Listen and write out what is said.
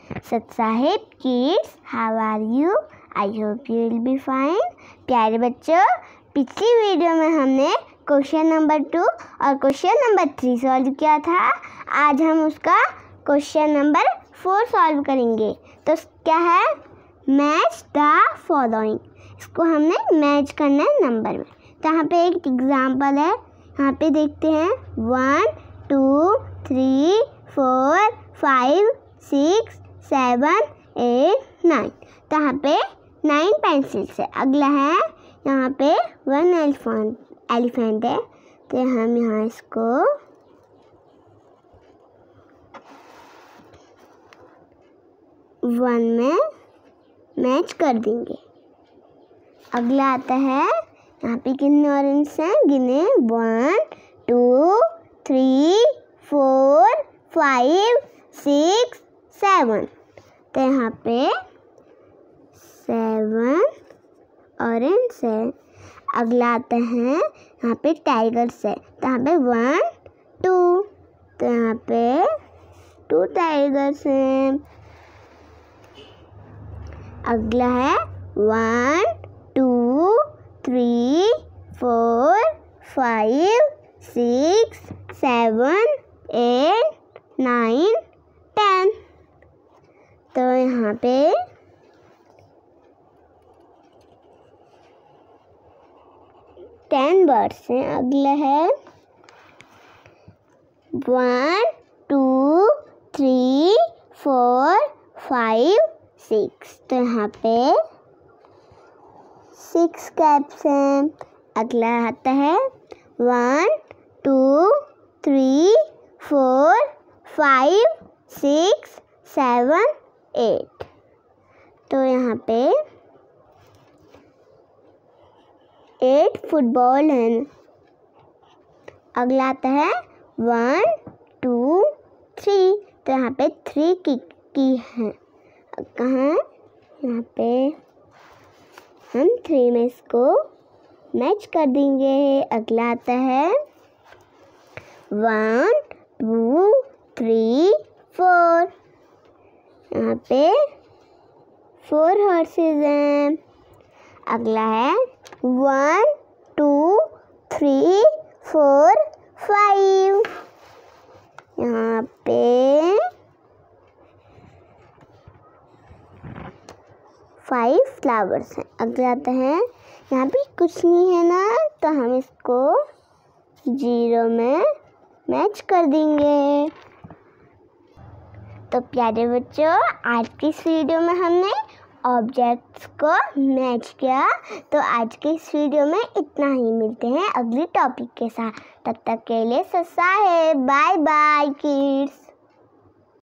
सत साहिब kids, how are you? I hope you will be fine. प्यारे बच्चों, पिछली वीडियो में हमने क्वेश्चन नंबर 2 और क्वेश्चन नंबर 3 सॉल्व किया था। आज हम उसका क्वेश्चन नंबर 4 सॉल्व करेंगे। तो क्या है? Match the following. इसको हमने मैच करना है नंबर में। तो यहाँ पे एक एग्जाम्पल है, यहाँ पे देखते हैं 1 2 3 4 5 6 7 8 9। तो यहाँ पे 9 पेंसिल्स है। अगला है यहाँ पे 1 एलिफेंट है। तो हम यहाँ इसको वन में मैच कर देंगे। अगला आता है, यहाँ पे कितने ऑरेंज हैं गिने? 1 2 3 4 5 6 7। तो यहाँ पे 7 ऑरेंज है। अगला आता है यहाँ पे टाइगर्स है। तो यहाँ पे 1 2। तो यहाँ पे 2 टाइगर्स हैं। अगला है 1 2 3 4 5 6 7 8 9 10। तो यहाँ पे 10 बर्ड्स हैं। अगला है 1 2 3 4 5 6। तो यहाँ पे 6 कैप्स हैं। अगला आता है 1 2 3 4 5 6 7 8। तो यहाँ पे 8 फुटबॉल हैं। अगला आता है 1 2 3। तो यहाँ पे 3 की हैं। कहाँ? यहाँ पे हम 3 में इसको मैच कर देंगे। अगला आता है 1 2 3 4। यहाँ पे 4 हॉर्सेस हैं। अगला है 1 2 3 4 5। यहाँ पे 5 फ्लावर्स हैं। अगला आता है, यहाँ पे कुछ नहीं है ना, तो हम इसको 0 में मैच कर देंगे। तो प्यारे बच्चों, आज की इस वीडियो में हमने ऑब्जेक्ट्स को मैच किया। तो आज के इस वीडियो में इतना ही। मिलते हैं अगली टॉपिक के साथ। तब तक के लिए सत साहिब, बाय बाय किड्स।